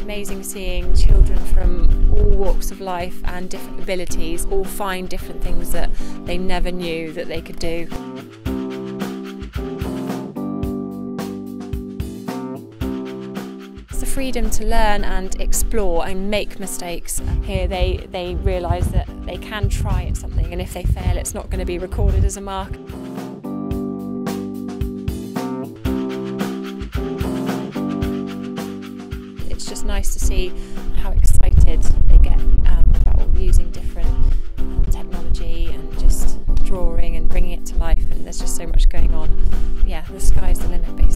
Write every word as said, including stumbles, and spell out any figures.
amazing seeing children from all walks of life and different abilities all find different things that they never knew that they could do. It's the freedom to learn and explore and make mistakes. Here they, they realise that they can try at something, and if they fail it's not going to be recorded as a mark. It's just nice to see how excited they get um, about using different um, technology and just drawing and bringing it to life, and there's just so much going on. Yeah, the sky's the limit basically.